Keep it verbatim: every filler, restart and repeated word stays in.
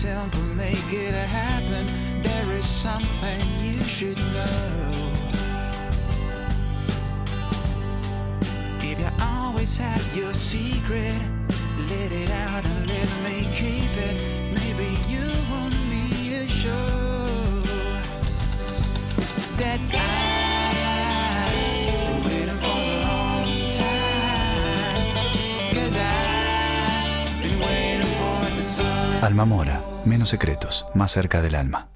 simple, make it happen. There is something you should know. If you always have your secret, let it out and let me keep it. Maybe you want me to show that I've been waiting for a long time, 'cause I've been waiting for the sun. Alma Mora, menos secretos, más cerca del alma.